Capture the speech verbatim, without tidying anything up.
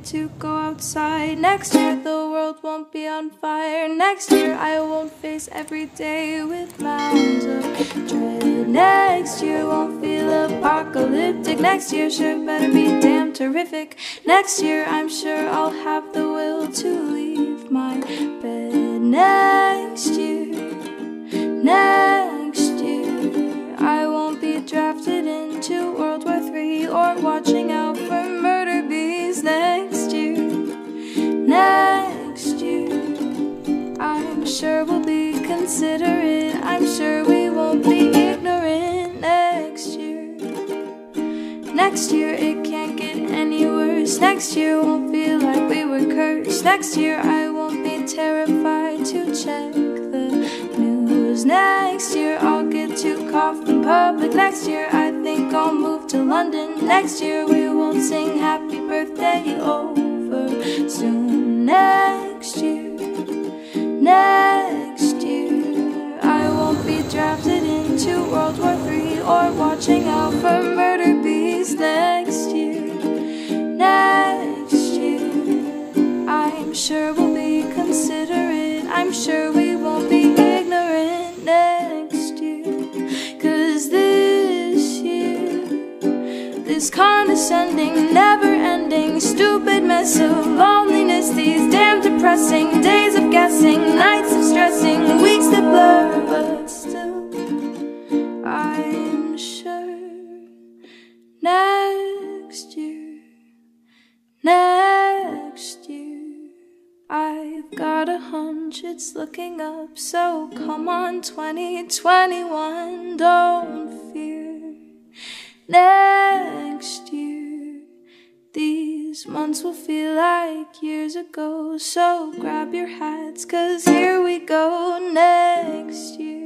get to go outside. Next year the world won't be on fire. Next year I won't face every day with mounds of dread. Next year won't feel apocalyptic. Next year sure better be damn terrific. Next year I'm sure I'll have the will to leave my bed. Next year, next year I won't be drafted into World War Three or watching out for murder bees. Next year, next year I'm sure we'll be considerate. I'm sure we won't be ignorant. Next year, next year it can't get any worse. Next year won't feel like we were cursed. Next year I won't be terrified to check the news. Next year I'll get to cough in public. Next year I think I'll move to London. Next year we won't sing happy birthday over soon. Next year, next year I won't be drafted into World War Three or watching out for murder bees. Next year, next year I'm sure we'll be considerate. I'm sure we won't be ignorant next year. Cause this year, this condescending, never-ending, stupid mess of loneliness, these damn depressing days of guessing, nights of stressing, weeks that blur, but still I'm sure next year, next year I've got a hunch it's looking up. So come on twenty twenty-one, don't fear. Next year these months will feel like years ago. So grab your hats, cause here we go. Next year,